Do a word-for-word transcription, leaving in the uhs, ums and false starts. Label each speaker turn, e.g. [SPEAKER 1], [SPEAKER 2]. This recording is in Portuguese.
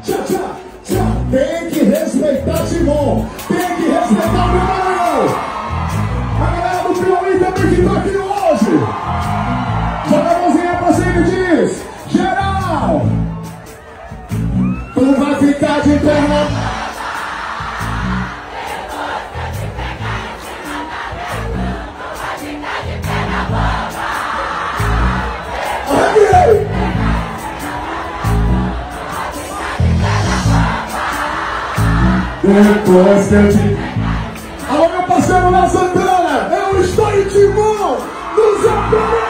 [SPEAKER 1] tchá, tchá, tchá. Tem que respeitar Timon. Tem que respeitar o meu Maranhão. A galera do Piauí também que tá aqui hoje. Joga a mãozinha pra cima e diz: geral, tu vai ficar de perna. Depois que eu te... Alô, meu parceiro Léo Santana, eu estou em Timon, nos apoios.